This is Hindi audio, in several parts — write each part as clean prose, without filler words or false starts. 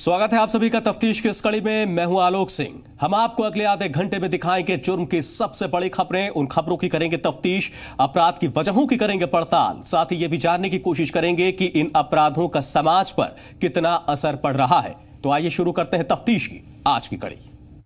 स्वागत है आप सभी का तफ्तीश की इस कड़ी में। मैं हूं आलोक सिंह। हम आपको अगले आधे घंटे में दिखाएंगे जुर्म की सबसे बड़ी खबरें, उन खबरों की करेंगे तफ्तीश, अपराध की वजहों की करेंगे पड़ताल, साथ ही यह भी जानने की कोशिश करेंगे कि इन अपराधों का समाज पर कितना असर पड़ रहा है। तो आइए शुरू करते हैं तफ्तीश की आज की कड़ी।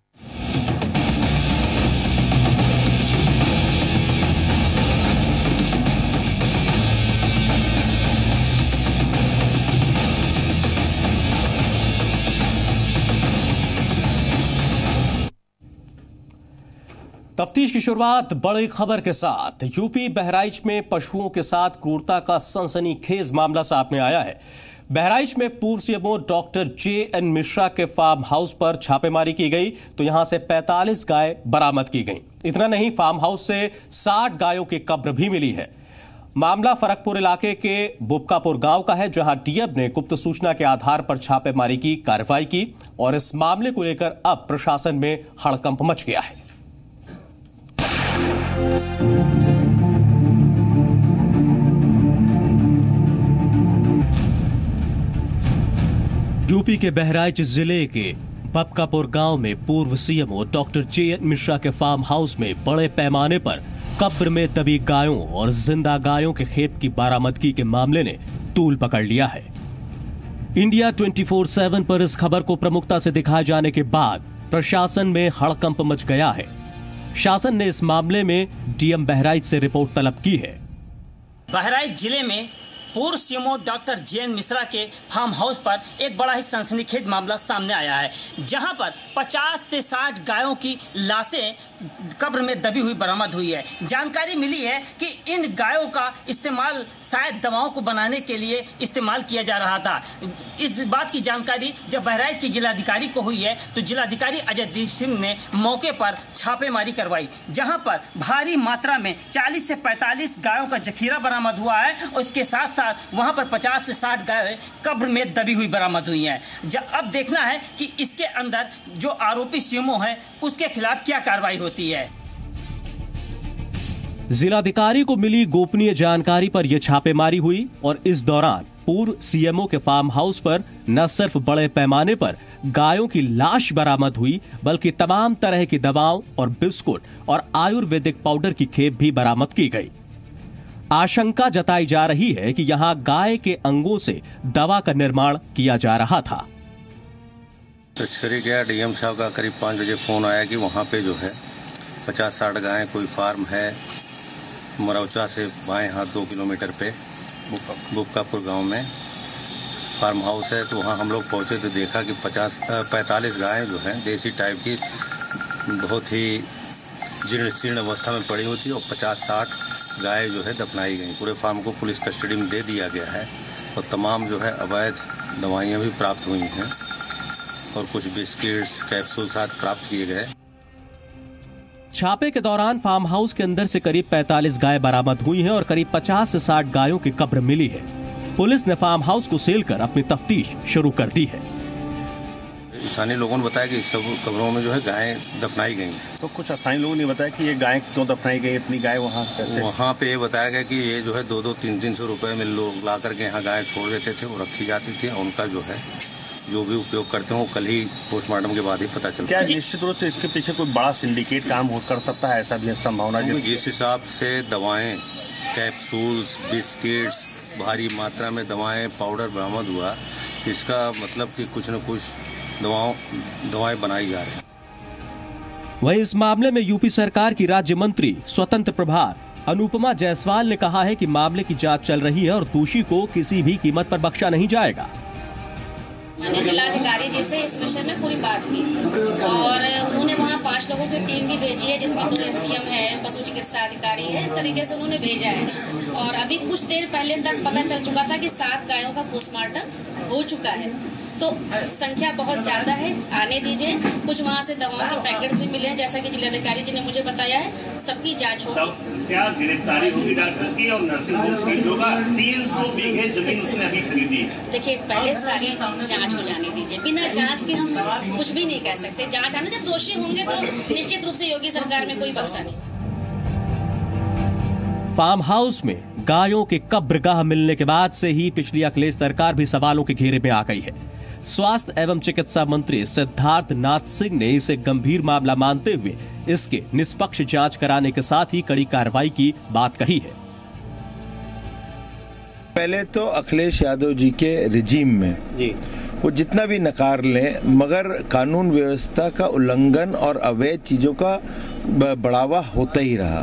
तफ्तीश की शुरुआत बड़ी खबर के साथ। यूपी बहराइच में पशुओं के साथ क्रूरता का सनसनीखेज मामला सामने आया है। बहराइच में पूर्व सीएमओ डॉक्टर जे.एन. मिश्रा के फार्म हाउस पर छापेमारी की गई तो यहां से 45 गाय बरामद की गई। इतना नहीं, फार्म हाउस से 60 गायों की कब्र भी मिली है। मामला फरकपुर इलाके के बुबकापुर गांव का है, जहां डीएम ने गुप्त सूचना के आधार पर छापेमारी की कार्रवाई की और इस मामले को लेकर अब प्रशासन में हड़कंप मच गया है। यूपी के बहराइच जिले के बबकापुर गांव में पूर्व सीएमओ डॉक्टर जे.एन. मिश्रा के फार्म हाउस में बड़े पैमाने पर कब्र में दबी गायों और जिंदा गायों के खेत की बरामदगी के मामले ने तूल पकड़ लिया है। इंडिया 24/7 पर इस खबर को प्रमुखता से दिखाए जाने के बाद प्रशासन में हड़कंप मच गया है। शासन ने इस मामले में डीएम बहराइच से रिपोर्ट तलब की है। बहराइच जिले में पूर्व सीएमओ डॉक्टर जे.एन. मिश्रा के फार्म हाउस पर एक बड़ा ही सनसनीखेज मामला सामने आया है, जहां पर 50 से 60 गायों की लाशें कब्र में दबी हुई बरामद हुई है। जानकारी मिली है कि इन गायों का इस्तेमाल शायद दवाओं को बनाने के लिए इस्तेमाल किया जा रहा था। इस बात की जानकारी जब बहराइच की जिलाधिकारी को हुई है तो जिलाधिकारी अजयदीप सिंह ने मौके पर छापेमारी करवाई, जहां पर भारी मात्रा में 40 से 45 गायों का जखीरा बरामद हुआ है और इसके साथ साथ वहां पर 50 से 60 गायें कब्र में दबी हुई बरामद हुई हैं। अब देखना है कि इसके अंदर जो आरोपी सीएमओ है उसके खिलाफ क्या कार्रवाई होती है। जिलाधिकारी को मिली गोपनीय जानकारी पर यह छापेमारी हुई और इस दौरान पूर्व सीएमओ के फार्म हाउस पर न सिर्फ बड़े पैमाने पर गायों की लाश बरामद हुई, बल्कि तमाम तरह की दवाओं और बिस्कुट और आयुर्वेदिक पाउडर की खेप भी बरामद की गई। आशंका जताई जा रही है कि यहां गाय के अंगों से दवा का निर्माण किया जा रहा था। तस्करी क्या, डीएम साहब का करीब 5 बजे फोन आया कि वहां पे जो है 50-60 गायें, कोई फार्म है मरौचा से बाएं हाथ 2 किलोमीटर पे बुबकापुर गांव में फार्म हाउस है। तो वहां हम लोग पहुंचे तो देखा कि 45 गायें जो हैं देसी टाइप की बहुत ही जीर्ण अवस्था में पड़ी हुई थी और 50-60 गाय जो है दफनाई गई। पूरे फार्म को पुलिस कस्टडी में दे दिया गया है और तमाम जो है अवैध दवाइयाँ भी प्राप्त हुई हैं और कुछ बिस्किट्स कैप्सूल साथ प्राप्त किए गए। छापे के दौरान फार्म हाउस के अंदर से करीब 45 गाय बरामद हुई हैं और करीब 50 से 60 गायों की कब्र मिली है। पुलिस ने फार्म हाउस को सील कर अपनी तफ्तीश शुरू कर दी है। स्थानीय लोगों ने बताया कि इस सब कब्रों में जो है गायें दफनाई गई। तो कुछ स्थानीय लोगों ने बताया कि ये गायें क्यों दफनाई गई, इतनी गाय वहाँ कैसे? वहाँ पे ये बताया गया कि ये जो है 2-2, 300 रुपए में लोग ला करके यहाँ गायें छोड़ देते थे, वो रखी जाती थी। उनका जो है जो भी उपयोग करते हैं वो कल ही पोस्टमार्टम के बाद ही पता चलता है। क्या निश्चित रूप से इसके पीछे कोई बड़ा सिंडिकेट काम कर सकता है, ऐसा भी संभावना? जिस हिसाब से दवाएं, कैप्सूल्स, बिस्किट्स, भारी मात्रा में दवाएं, पाउडर बरामद हुआ, इसका मतलब कि कुछ न कुछ दवाएं बनाई जा रही। वहीं इस मामले में यूपी सरकार की राज्य मंत्री स्वतंत्र प्रभार अनुपमा जायसवाल ने कहा है कि मामले की जांच चल रही है और दोषी को किसी भी कीमत पर बख्शा नहीं जाएगा। जिलाधिकारी जी से इस विषय में पूरी बात की और उन्होंने वहाँ 5 लोगों की टीम भी भेजी है, जिसमें 2 एसडीएम है, पशु चिकित्सा अधिकारी है। इस तरीके से उन्होंने भेजा है और अभी कुछ देर पहले तक पता चल चुका था कि 7 गायों का पोस्टमार्टम हो चुका है। तो संख्या बहुत ज्यादा है, आने दीजिए। कुछ वहाँ से दवाओं के पैकेट्स भी मिले हैं, जैसा कि जिलाधिकारी जी ने मुझे बताया है। सबकी जांच होगी। क्या गिरफ्तारी होगी डॉक्टर की और नर्सिंग होम सील होगा? 300 बीघे जमीन उसने अभी खरीदी। देखिए, पहले सारी जांच हो जाने दीजिए। बिना जांच के हम कुछ भी नहीं कह सकते। जांच आने, जब दोषी होंगे तो निश्चित रूप से योगी सरकार में कोई बख्शा नहीं। फार्म हाउस में गायों के कब्रगाह मिलने के बाद से ही पिछली अखिलेश सरकार भी सवालों के घेरे में आ गई है। स्वास्थ्य एवं चिकित्सा मंत्री सिद्धार्थ नाथ सिंह ने इसे गंभीर मामला मानते हुए इसके निष्पक्ष जांच कराने के साथ ही कड़ी कार्रवाई की बात कही है। पहले तो अखिलेश यादव जी के रिजीम में वो जितना भी नकार लें, मगर कानून व्यवस्था का उल्लंघन और अवैध चीजों का बढ़ावा होता ही रहा।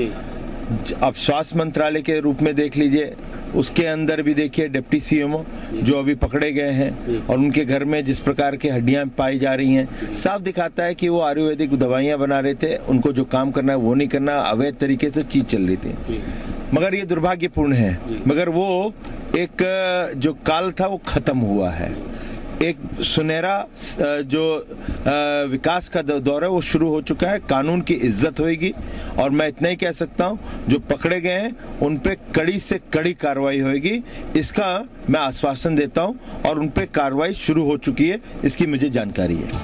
अब स्वास्थ्य मंत्रालय के रूप में देख लीजिए, उसके अंदर भी देखिए डिप्टी CMO जो अभी पकड़े गए हैं और उनके घर में जिस प्रकार की हड्डियां पाई जा रही हैं, साफ दिखाता है कि वो आयुर्वेदिक दवाइयां बना रहे थे। उनको जो काम करना है वो नहीं करना, अवैध तरीके से चीज चल रही थी। मगर ये दुर्भाग्यपूर्ण है, मगर वो एक जो काल था वो खत्म हुआ है। एक सुनहरा जो विकास का दौर है वो शुरू हो चुका है। कानून की इज्जत होगी और मैं इतना ही कह सकता हूं, जो पकड़े गए हैं उन पे कड़ी से कड़ी कार्रवाई होगी, इसका मैं आश्वासन देता हूं और उन पे कार्रवाई शुरू हो चुकी है, इसकी मुझे जानकारी है।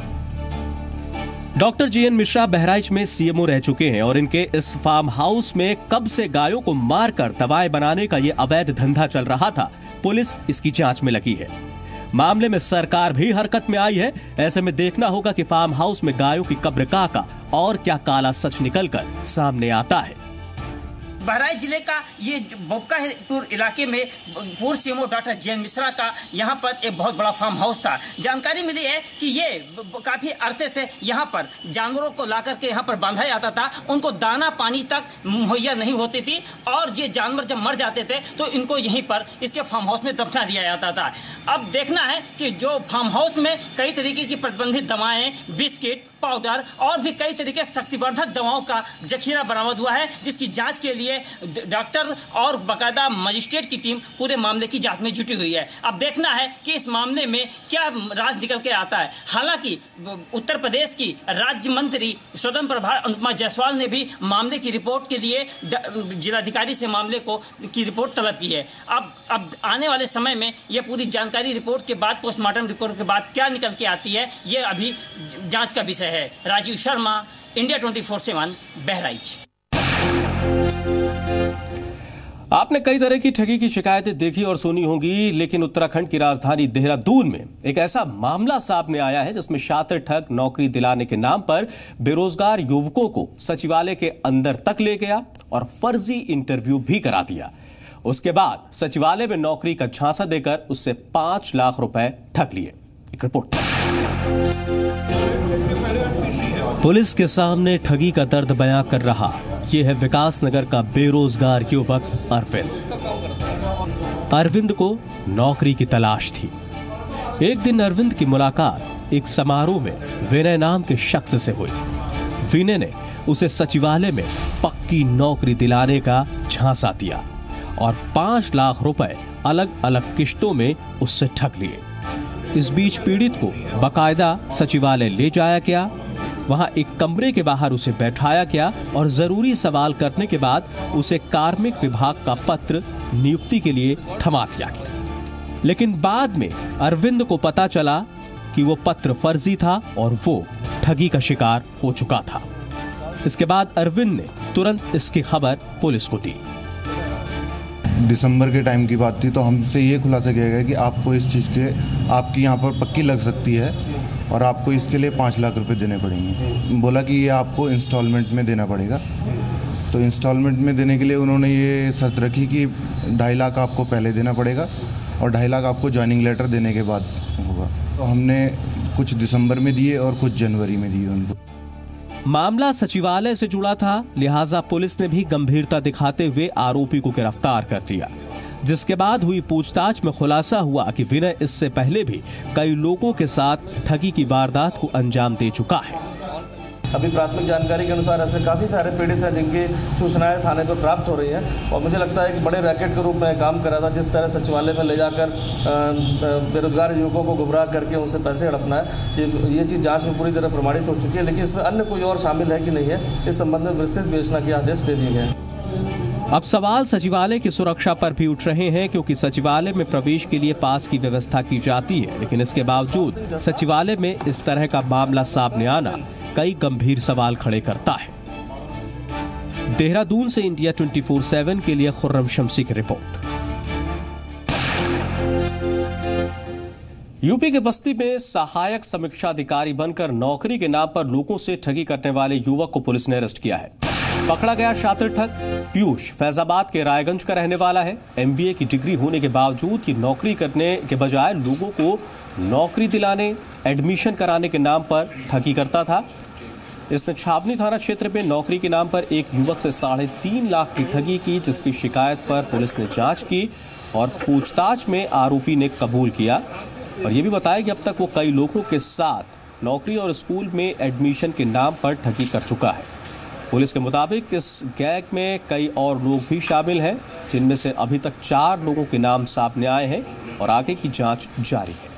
डॉक्टर JN मिश्रा बहराइच में CMO रह चुके हैं और इनके इस फार्म हाउस में कब से गायों को मारकर दवाएं बनाने का ये अवैध धंधा चल रहा था, पुलिस इसकी जांच में लगी है। मामले में सरकार भी हरकत में आई है। ऐसे में देखना होगा कि फार्म हाउस में गायों की कब्रगाह का और क्या काला सच निकलकर सामने आता है। बहराइच जिले का ये बोपकापुर इलाके में पूर्व CMO डॉक्टर JN मिश्रा का यहाँ पर एक बहुत बड़ा फार्म हाउस था। जानकारी मिली है कि ये काफी अरसे से यहाँ पर जानवरों को लाकर के यहाँ पर बांधा जाता था, उनको दाना पानी तक मुहैया नहीं होती थी और ये जानवर जब मर जाते थे तो इनको यहीं पर इसके फार्म हाउस में दफना दिया जाता था। अब देखना है कि जो फार्म हाउस में कई तरीके की प्रतिबंधित दवाएं, बिस्किट, पाउडर और भी कई तरीके शक्तिवर्धक दवाओं का जखीरा बरामद हुआ है, जिसकी जांच के लिए डॉक्टर और बाकायदा मजिस्ट्रेट की टीम पूरे मामले की जांच में जुटी हुई है। अब देखना है कि इस मामले में क्या राज निकल के आता है। हालांकि उत्तर प्रदेश की राज्य मंत्री स्वतंत्र प्रभार अनुपमा जायसवाल ने भी मामले की रिपोर्ट के लिए जिलाधिकारी से मामले की रिपोर्ट तलब की है। अब आने वाले समय में यह पूरी जानकारी रिपोर्ट के बाद, पोस्टमार्टम रिपोर्ट के बाद क्या निकल के आती है, ये अभी जांच का विषय है। राजीव शर्मा, इंडिया 24/7, बहराइच। आपने कई तरह की ठगी की शिकायतें देखी और सुनी होंगी, लेकिन उत्तराखंड की राजधानी देहरादून में एक ऐसा मामला सामने आया है जिसमें शातिर ठग नौकरी दिलाने के नाम पर बेरोजगार युवकों को सचिवालय के अंदर तक ले गया और फर्जी इंटरव्यू भी करा दिया। उसके बाद सचिवालय में नौकरी का झांसा देकर उससे 5 लाख रुपए ठग लिए। एक रिपोर्ट। पुलिस के सामने ठगी का दर्द बयां कर रहा ये है विकासनगर का बेरोजगार युवक अरविंद को नौकरी की तलाश थी। एक दिन अरविंद की मुलाकात एक समारोह में विनय नाम के शख्स से हुई। विनय ने उसे सचिवालय में पक्की नौकरी दिलाने का झांसा दिया और 5 लाख रुपए अलग अलग किश्तों में उससे ठग लिए। इस बीच पीड़ित को बाकायदा सचिवालय ले जाया गया। वहां एक कमरे के बाहर उसे बैठाया गया और जरूरी सवाल करने के बाद उसे कार्मिक विभाग का पत्र नियुक्ति के लिए थमा दिया गया। लेकिन बाद में अरविंद को पता चला कि वो पत्र फर्जी था और वो ठगी का शिकार हो चुका था। इसके बाद अरविंद ने तुरंत इसकी खबर पुलिस को दी। दिसंबर के टाइम की बात थी, तो हमसे ये खुलासा किया गया कि आपको इस चीज़ के आपकी यहाँ पर पक्की लग सकती है और आपको इसके लिए 5 लाख रुपए देने पड़ेंगे। बोला कि ये आपको इंस्टॉलमेंट में देना पड़ेगा। तो इंस्टॉलमेंट में देने के लिए उन्होंने ये शर्त रखी कि 2.5 लाख आपको पहले देना पड़ेगा और 2.5 लाख आपको ज्वाइनिंग लेटर देने के बाद होगा। तो हमने कुछ दिसंबर में दिए और कुछ जनवरी में दिए उनको। मामला सचिवालय से जुड़ा था, लिहाजा पुलिस ने भी गंभीरता दिखाते हुए आरोपी को गिरफ्तार कर लिया, जिसके बाद हुई पूछताछ में खुलासा हुआ कि विनय इससे पहले भी कई लोगों के साथ ठगी की वारदात को अंजाम दे चुका है। अभी प्राथमिक जानकारी के अनुसार ऐसे काफ़ी सारे पीड़ित हैं जिनकी सूचनाएं थाने पर प्राप्त हो रही हैं और मुझे लगता है कि बड़े रैकेट के रूप में काम कर रहा था। जिस तरह सचिवालय में ले जाकर बेरोजगार युवकों को गुमराह करके उनसे पैसे हड़पना है, ये चीज़ जांच में पूरी तरह प्रमाणित हो चुकी है। लेकिन इसमें अन्य कोई और शामिल है कि नहीं है, इस संबंध में विस्तृत विवेचना के आदेश दे दिए गए। अब सवाल सचिवालय की सुरक्षा पर भी उठ रहे हैं, क्योंकि सचिवालय में प्रवेश के लिए पास की व्यवस्था की जाती है, लेकिन इसके बावजूद सचिवालय में इस तरह का मामला सामने आना कई गंभीर सवाल खड़े करता है। देहरादून से इंडिया 24/7 के लिए खुर्रम शमसी की रिपोर्ट। यूपी के बस्ती में सहायक समीक्षा अधिकारी बनकर नौकरी के नाम पर लोगों से ठगी करने वाले युवक को पुलिस ने अरेस्ट किया है। पकड़ा गया शातिर ठग पीयूष फैजाबाद के रायगंज का रहने वाला है। MBA की डिग्री होने के बावजूद ये नौकरी करने के बजाय लोगों को नौकरी दिलाने, एडमिशन कराने के नाम पर ठगी करता था। इसने छावनी थाना क्षेत्र में नौकरी के नाम पर एक युवक से 3.5 लाख की ठगी की, जिसकी शिकायत पर पुलिस ने जांच की और पूछताछ में आरोपी ने कबूल किया और ये भी बताया कि अब तक वो कई लोगों के साथ नौकरी और स्कूल में एडमिशन के नाम पर ठगी कर चुका है। पुलिस के मुताबिक इस गैंग में कई और लोग भी शामिल हैं, जिनमें से अभी तक 4 लोगों के नाम सामने आए हैं और आगे की जांच जारी है।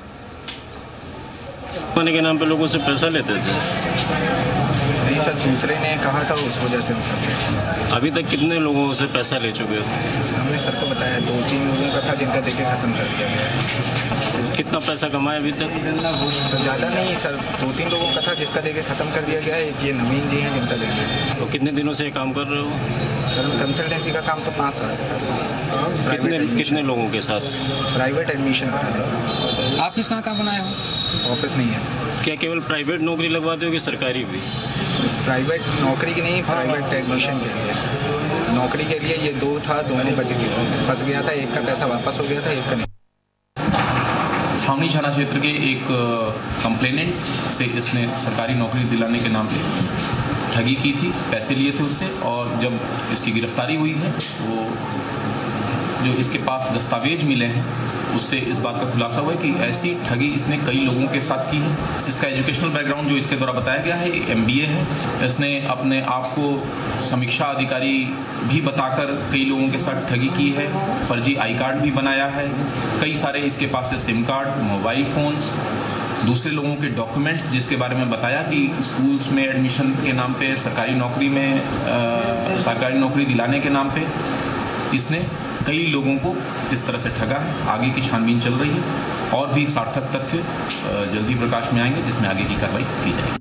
के नाम पे लोगों से पैसा लेते थे। नहीं सर, दूसरे ने कहा था, उस वजह से फंसे। अभी तक कितने लोगों से पैसा ले चुके हो? हमने सर को बताया 2-3 लोगों का था, जिनका देके ख़त्म कर दिया गया है। कितना पैसा कमाया अभी तक? सर ज़्यादा नहीं सर, 2-3 लोगों का था जिसका देके ख़त्म कर दिया गया है। एक ये नवीन जी हैं जिनका देखे। तो कितने दिनों से ये काम कर रहे हो? सर कंसल्टेंसी का काम तो 5 साल से कर रहे हैं। कितने लोगों के साथ? प्राइवेट एडमिशन करा रहे। आप किस कहाँ बनाए हो? ऑफिस नहीं है सर। क्या केवल प्राइवेट नौकरी लगवाते हो कि सरकारी भी? प्राइवेट नौकरी की नहीं, प्राइवेट एडमिशन के लिए। नौकरी के लिए ये 2 था, दोनों फंस गया था। एक का पैसा वापस हो गया था, एक का नहीं। छावनी थाना क्षेत्र के एक कंप्लेनेंट से इसने सरकारी नौकरी दिलाने के नाम पे ठगी की थी, पैसे लिए थे उससे, और जब इसकी गिरफ्तारी हुई है वो जो इसके पास दस्तावेज मिले हैं उससे इस बात का खुलासा हुआ है कि ऐसी ठगी इसने कई लोगों के साथ की है। इसका एजुकेशनल बैकग्राउंड जो इसके द्वारा बताया गया है MBA है। इसने अपने आप को समीक्षा अधिकारी भी बताकर कई लोगों के साथ ठगी की है, फर्जी आई कार्ड भी बनाया है। कई सारे इसके पास से सिम कार्ड, मोबाइल फ़ोन्स, दूसरे लोगों के डॉक्यूमेंट्स जिसके बारे में बताया कि स्कूल्स में एडमिशन के नाम पे, सरकारी नौकरी दिलाने के नाम पे इसने कई लोगों को इस तरह से ठगा है। आगे की छानबीन चल रही है और भी सार्थक तथ्य जल्दी प्रकाश में आएंगे, जिसमें आगे की कार्रवाई की जाएगी।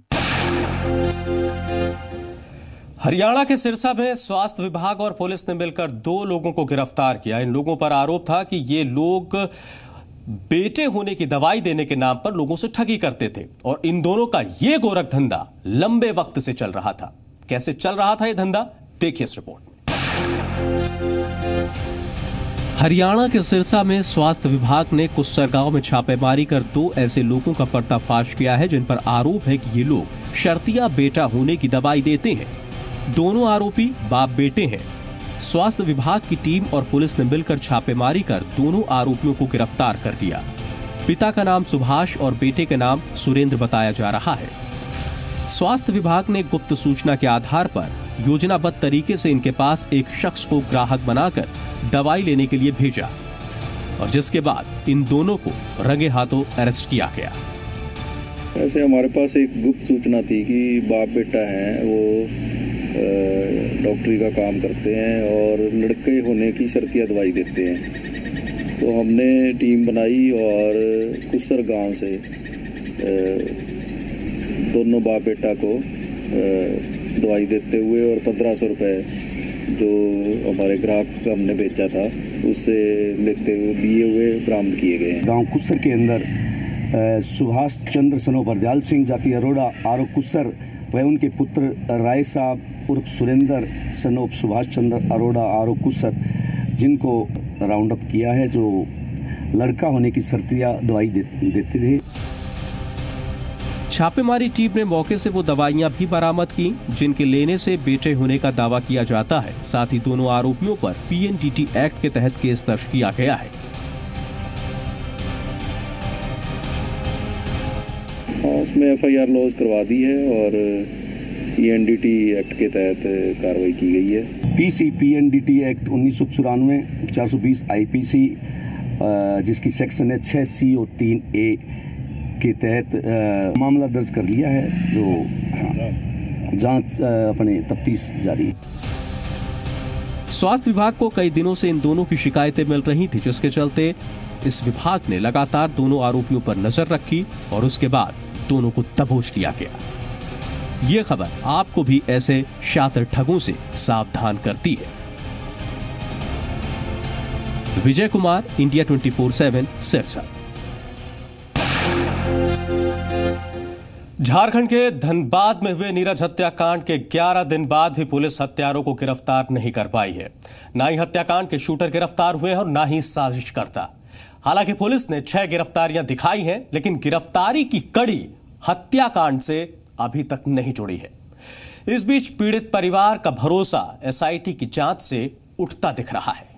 हरियाणा के सिरसा में स्वास्थ्य विभाग और पुलिस ने मिलकर 2 लोगों को गिरफ्तार किया। इन लोगों पर आरोप था कि ये लोग बेटे होने की दवाई देने के नाम पर लोगों से ठगी करते थे और इन दोनों का ये गोरख धंधा लंबे वक्त से चल रहा था। कैसे चल रहा था ये धंधा, देखिए इस रिपोर्ट में। हरियाणा के सिरसा में स्वास्थ्य विभाग ने कुस्सर गांव में छापेमारी कर 2 ऐसे लोगों का पर्दाफाश किया है जिन पर आरोप है कि ये लोग शर्तिया बेटा होने की दवाई देते हैं। दोनों आरोपी बाप बेटे हैं। स्वास्थ्य विभाग की टीम और पुलिस ने मिलकर छापेमारी कर दोनों आरोपियों को गिरफ्तार कर लिया। पिता का नाम सुभाष और बेटे का नाम सुरेंद्र बताया जा रहा है। स्वास्थ्य विभाग ने गुप्त सूचना के आधार पर योजनाबद्ध तरीके से इनके पास एक शख्स को ग्राहक बनाकर दवाई लेने के लिए भेजा और जिसके बाद इन दोनों को रंगे हाथों अरेस्ट किया गया। ऐसे हमारे पास एक गुप्त सूचना थी कि बाप बेटा हैं, वो डॉक्टरी का काम करते हैं और लड़के होने की शर्तिया दवाई देते हैं। तो हमने टीम बनाई और कुस्सर गांव से दोनों बाप बेटा को दवाई देते हुए और 1500 रुपये जो हमारे ग्राहक का हमने बेचा था उससे लिए हुए बरामद किए गए हैं। गांव कुस्सर के अंदर सुभाष चंद्र सनो बरदयाल सिंह जाति अरोड़ा आरो कुस्सर व उनके पुत्र राय साहब उर्फ सुरेंद्र सनो सुभाष चंद्र अरोड़ा आरो कुस्सर, जिनको राउंड अप किया है, जो लड़का होने की शर्तिया दवाई देते थे। छापेमारी टीम ने मौके से वो दवाइयां भी बरामद की जिनके लेने से बेटे होने का दावा किया जाता है। साथ ही दोनों आरोपियों पर PNDT एक्ट के तहत केस दर्ज किया गया है। उसमें FIR लॉज करवा दी है और PNDT एक्ट के तहत कार्रवाई की गई है। PNDT एक्ट 1994 420 IPC जिसकी सेक्शन है 6C और 3A के तहत मामला दर्ज कर लिया है, जो जांच अपने तफ्तीश जारी है। स्वास्थ्य विभाग को कई दिनों से इन दोनों की शिकायतें मिल रही थी, जिसके चलते इस विभाग ने लगातार दोनों आरोपियों पर नजर रखी और उसके बाद दोनों को दबोच लिया गया। ये खबर आपको भी ऐसे शातिर ठगों से सावधान करती है। विजय कुमार, इंडिया 24/7 सिरसा। झारखंड के धनबाद में हुए नीरज हत्याकांड के 11 दिन बाद भी पुलिस हत्यारों को गिरफ्तार नहीं कर पाई है। ना ही हत्याकांड के शूटर गिरफ्तार हुए हैं और ना ही साजिशकर्ता। हालांकि पुलिस ने 6 गिरफ्तारियां दिखाई हैं, लेकिन गिरफ्तारी की कड़ी हत्याकांड से अभी तक नहीं जुड़ी है। इस बीच पीड़ित परिवार का भरोसा एसआईटी की जांच से उठता दिख रहा है।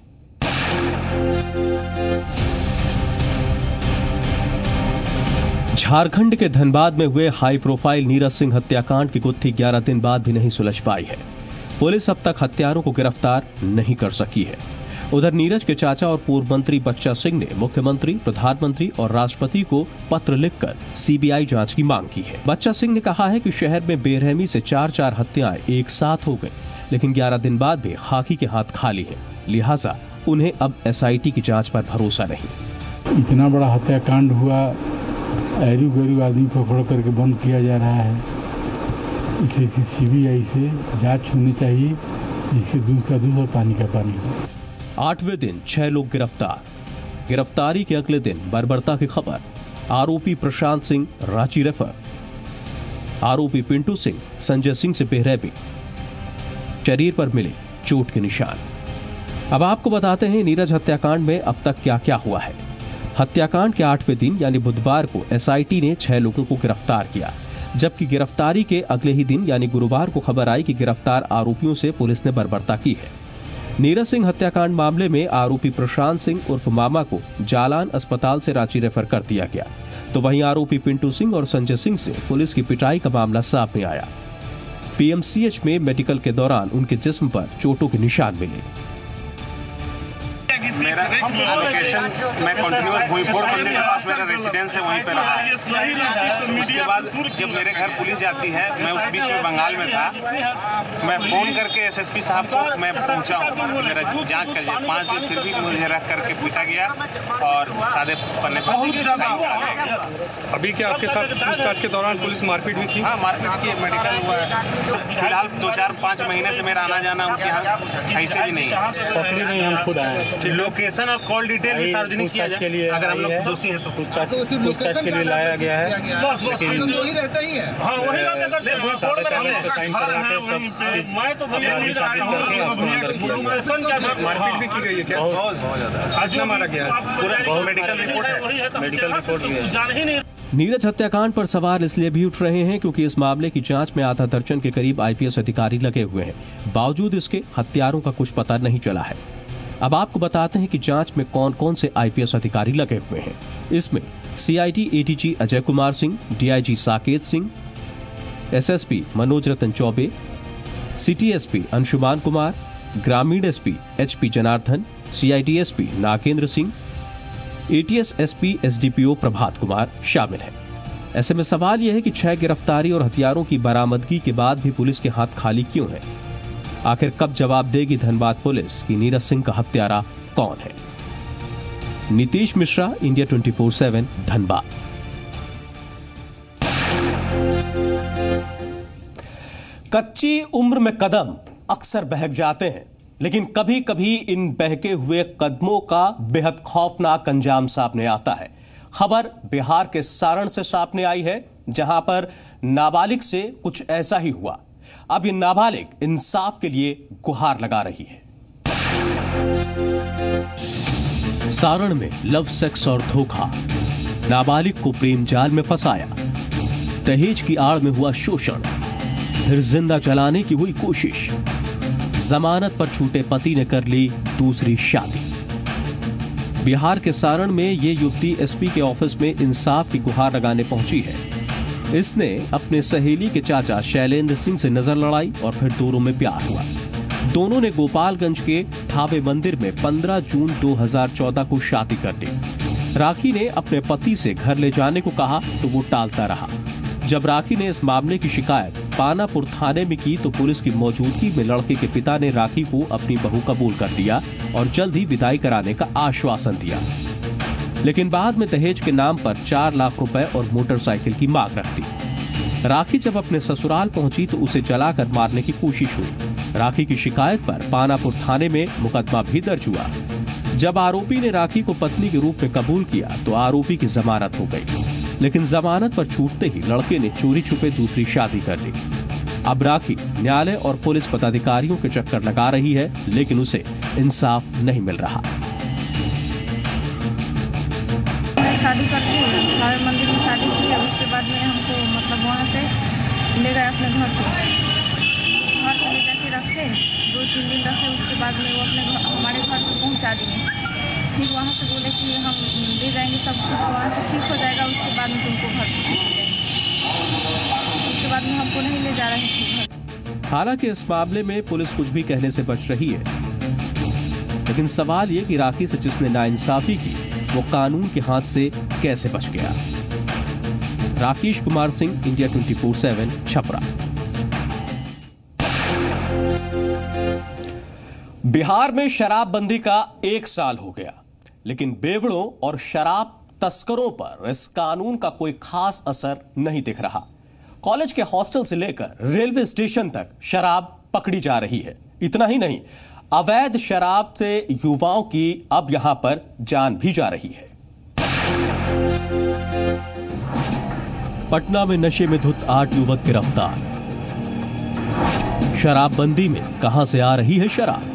झारखंड के धनबाद में हुए हाई प्रोफाइल नीरज सिंह हत्याकांड की गुत्थी 11 दिन बाद भी नहीं सुलझ पाई है। पुलिस अब तक हत्यारों को गिरफ्तार नहीं कर सकी है। उधर नीरज के चाचा और पूर्व मंत्री बच्चा सिंह ने मुख्यमंत्री, प्रधानमंत्री और राष्ट्रपति को पत्र लिखकर सीबीआई जांच की मांग की है। बच्चा सिंह ने कहा है कि शहर में बेरहमी से 4 हत्याएं एक साथ हो गई, लेकिन 11 दिन बाद भी खाकी के हाथ खाली है। लिहाजा उन्हें अब एसआईटी की जांच पर भरोसा नहीं। इतना बड़ा हत्याकांड हुआ, ऐरू गैरू आदमी पकड़ करके बंद किया जा रहा है। इसलिए सीबीआई से जांच होनी चाहिए, इसके दूध का दूध और पानी का पानी हो। 8वें दिन 6 लोग गिरफ्तार। गिरफ्तारी के अगले दिन बर्बरता की खबर। आरोपी प्रशांत सिंह रांची रेफर। आरोपी पिंटू सिंह संजय सिंह से बेरहमी। शरीर पर मिले चोट के निशान। अब आपको बताते हैं नीरज हत्याकांड में अब तक क्या क्या हुआ है। हत्याकांड के 8वें दिन यानी बुधवार को एसआईटी ने 6 लोगों को गिरफ्तार किया, जबकि गिरफ्तारी के अगले ही दिन यानी गुरुवार को खबर आई कि गिरफ्तार आरोपियों से पुलिस ने बर्बरता की है। नीरज सिंह हत्याकांड मामले में आरोपी प्रशांत सिंह उर्फ मामा को जालान अस्पताल से रांची रेफर कर दिया गया, तो वहीं आरोपी पिंटू सिंह और संजय सिंह से पुलिस की पिटाई का मामला सामने आया। पीएमसीएच में मेडिकल के दौरान उनके जिस्म पर चोटों के निशान मिले। मेरा लोकेशन मैं कंटिन्यूअस भूईपुर मंदिर के पास मेरा रेसिडेंस है, वहीं पे रहा है। उसके बाद जब मेरे घर पुलिस जाती है, मैं उस बीच में बंगाल में था, मैं फोन करके एसएसपी साहब को मैं पहुंचा हूँ मेरा जांच कर दिया। 5 दिन फिर भी मुझे रख करके पूछा गया और सादे पन्ने पर। अभी क्या आपके साथ पूछताछ के दौरान पुलिस मारपीट भी थी? हाँ, मारपीट की, मेडिकल हुआ है। फिलहाल 2-4-5 महीने से मेरा आना जाना उनके यहाँ ऐसे भी नहीं। हम खुद आए। लोकेशन और कॉल डिटेल भी सार्वजनिक किया जाए। अगर हम लोग दोषी हैं तो पूछताछ के लिए लाया गया है। वही रहता ही है। हाँ, वही मारपीट भी की गई है क्या? बहुत ज्यादा। आज मारा गया है। मेडिकल रिपोर्ट है। मेडिकल रिपोर्ट भी है। नीरज हत्याकांड पर सवाल इसलिए भी उठ रहे हैं क्योंकि इस मामले की जांच में आधा दर्जन के करीब आईपीएस अधिकारी लगे हुए हैं। बावजूद इसके हत्यारों का कुछ पता नहीं चला है। अब आपको बताते हैं कि जांच में कौन कौन से आईपीएस अधिकारी लगे हुए हैं। इसमें CID ADG Ajay Kumar Singh, DIG Saket Singh, SSP Manoj Ratan Chaubey, city SP Anshuman Kumar, ग्रामीण SP HP Janardan, CID SP Nagendra Singh, ATS SP SDPO Prabhat Kumar शामिल हैं। ऐसे में सवाल यह है कि 6 गिरफ्तारी और हथियारों की बरामदगी के बाद भी पुलिस के हाथ खाली क्यों है? आखिर कब जवाब देगी धनबाद पुलिस कि नीरज सिंह का हत्यारा कौन है? नीतीश मिश्रा, इंडिया 24/7, धनबाद। कच्ची उम्र में कदम अक्सर बहक जाते हैं, लेकिन कभी कभी इन बहके हुए कदमों का बेहद खौफनाक अंजाम सामने आता है। खबर बिहार के सारण से सामने आई है, जहां पर नाबालिग से कुछ ऐसा ही हुआ। अब ये नाबालिग इंसाफ के लिए गुहार लगा रही है। सारण में लव, सेक्स और धोखा। नाबालिग को प्रेम जाल में फंसाया। दहेज की आड़ में हुआ शोषण, फिर जिंदा जलाने की हुई कोशिश। जमानत पर छूटे पति ने कर ली दूसरी शादी। बिहार के सारण में ये युवती एसपी के ऑफिस में इंसाफ की गुहार लगाने पहुंची है। इसने अपने सहेली के चाचा शैलेंद्र सिंह से नजर लड़ाई और फिर दोनों में प्यार हुआ। दोनों ने गोपालगंज के थावे मंदिर में 15 जून 2014 को शादी कर ली। राखी ने अपने पति से घर ले जाने को कहा तो वो टालता रहा। जब राखी ने इस मामले की शिकायत पानापुर थाने में की तो पुलिस की मौजूदगी में लड़के के पिता ने राखी को अपनी बहू कबूल कर लिया और जल्द ही विदाई कराने का आश्वासन दिया। लेकिन बाद में दहेज के नाम पर 4 लाख रुपए और मोटरसाइकिल की मांग रख दी। राखी जब अपने ससुराल पहुंची तो उसे जलाकर मारने की कोशिश हुई। राखी की शिकायत पर पानापुर थाने में मुकदमा भी दर्ज हुआ। जब आरोपी ने राखी को पत्नी के रूप में कबूल किया तो आरोपी की जमानत हो गई। लेकिन जमानत पर छूटते ही लड़के ने चोरी छुपे दूसरी शादी कर ली। अब राखी न्यायालय और पुलिस पदाधिकारियों के चक्कर लगा रही है, लेकिन उसे इंसाफ नहीं मिल रहा। शादी करके हमारे मंदिर में शादी की है, उसके बाद में हमको मतलब वहाँ से ले गए अपने घर पे ले जाके रखे, 2-3 दिन रखे। उसके बाद में वो हमारे घर पे पहुँचा दिए। फिर वहाँ से बोले कि हम ले जाएंगे, सब चीज़ वहाँ से ठीक हो जाएगा, उसके बाद में तुमको घर, उसके बाद में हमको नहीं ले जा रहे थे घर। हालांकि इस मामले में पुलिस कुछ भी कहने से बच रही है, लेकिन सवाल ये कि राखी से जिसने नाइंसाफी की वो कानून के हाथ से कैसे बच गया। राकेश कुमार सिंह, इंडिया 24/7, छपरा। बिहार में शराबबंदी का 1 साल हो गया, लेकिन बेवड़ों और शराब तस्करों पर इस कानून का कोई खास असर नहीं दिख रहा। कॉलेज के हॉस्टल से लेकर रेलवे स्टेशन तक शराब पकड़ी जा रही है। इतना ही नहीं, अवैध शराब से युवाओं की अब यहां पर जान भी जा रही है। पटना में नशे में धुत 8 युवक गिरफ्तार। शराबबंदी में कहां से आ रही है शराब?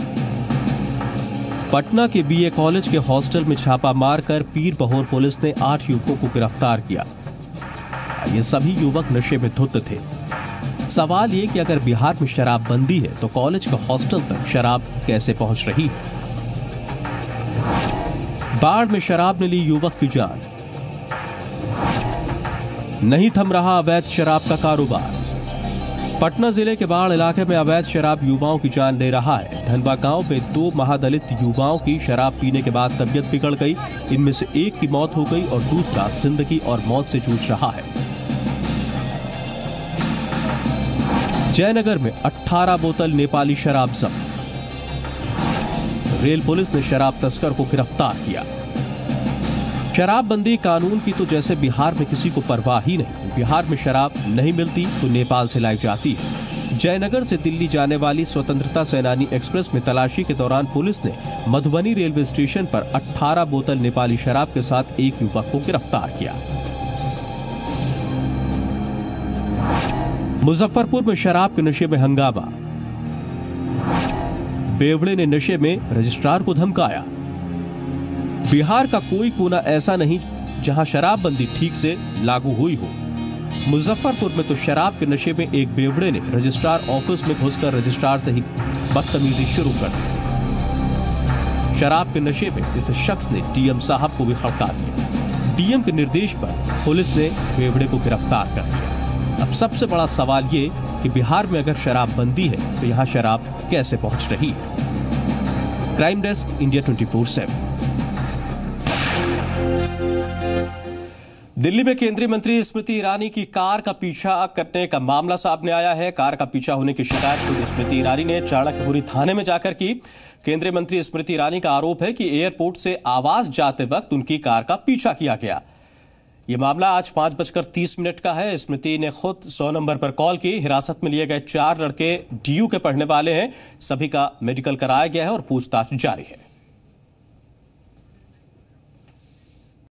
पटना के बीए कॉलेज के हॉस्टल में छापा मारकर पीर बहोर पुलिस ने 8 युवकों को गिरफ्तार किया। ये सभी युवक नशे में धुत थे। सवाल ये कि अगर बिहार में शराबबंदी है तो कॉलेज के हॉस्टल तक शराब कैसे पहुंच रही है? बाढ़ में शराब ने ली युवक की जान। नहीं थम रहा अवैध शराब का कारोबार। पटना जिले के बाढ़ इलाके में अवैध शराब युवाओं की जान ले रहा है। धनबा गांव में 2 महादलित युवाओं की शराब पीने के बाद तबीयत बिगड़ गई। इनमें से एक की मौत हो गई और दूसरा जिंदगी और मौत से जूझ रहा है। जयनगर में 18 बोतल नेपाली शराब जब्त। रेल पुलिस ने शराब तस्कर को गिरफ्तार किया। शराबबंदी कानून की तो जैसे बिहार में किसी को परवाह ही नहीं। बिहार में शराब नहीं मिलती तो नेपाल से लाई जाती है। जयनगर से दिल्ली जाने वाली स्वतंत्रता सेनानी एक्सप्रेस में तलाशी के दौरान पुलिस ने मधुबनी रेलवे स्टेशन पर 18 बोतल नेपाली शराब के साथ एक युवक को गिरफ्तार किया। मुजफ्फरपुर में शराब के नशे में हंगामा। बेवड़े ने नशे में रजिस्ट्रार को धमकाया। बिहार का कोई कोना ऐसा नहीं जहां शराबबंदी ठीक से लागू हुई हो। मुजफ्फरपुर में तो शराब के नशे में एक बेवड़े ने रजिस्ट्रार ऑफिस में घुसकर रजिस्ट्रार से ही बदतमीजी शुरू कर दी। शराब के नशे में इस शख्स ने डीएम साहब को भी हड़का दिया। डीएम के निर्देश पर पुलिस ने बेवड़े को गिरफ्तार कर लिया। अब सबसे बड़ा सवाल ये कि बिहार में अगर शराबबंदी है तो यहाँ शराब कैसे पहुंच रही है। Crime desk, India 24/7। दिल्ली में केंद्रीय मंत्री स्मृति ईरानी की कार का पीछा करने का मामला सामने आया है। कार का पीछा होने की शिकायत खुद स्मृति ईरानी ने चाणक्यपुरी थाने में जाकर की। केंद्रीय मंत्री स्मृति ईरानी का आरोप है कि एयरपोर्ट से आवास जाते वक्त उनकी कार का पीछा किया गया। ये मामला आज 5:30 का है। स्मृति ने खुद 100 नंबर पर कॉल की। हिरासत में लिए गए 4 लड़के डीयू के पढ़ने वाले हैं। सभी का मेडिकल कराया गया है और पूछताछ जारी है।